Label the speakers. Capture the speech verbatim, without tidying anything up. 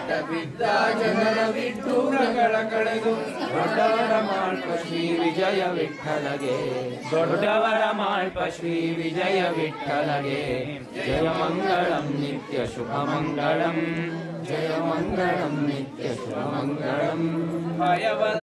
Speaker 1: ಬಿದ್ದ ಜನರ ವಿಟ್ಟೂರಗಳ ಕಳೆದು ದೊಡ್ಡವರ ಮಾಳ್ಪ ಶ್ರೀ ವಿಜಯ ವಿಠಲಗೆ ದೊಡ್ಡವರ ಮಾಳ್ಪ ಶ್ರೀ ವಿಜಯ ವಿಠಲಗೆ ಜಯ ಮಂಗಳಂ ನಿತ್ಯ ಶುಭ ಮಂಗಳಂ ಜಯ ಮಂಗಳಂ ನಿತ್ಯ ಶುಭ ಮಂಗಳಂ ಭಯವ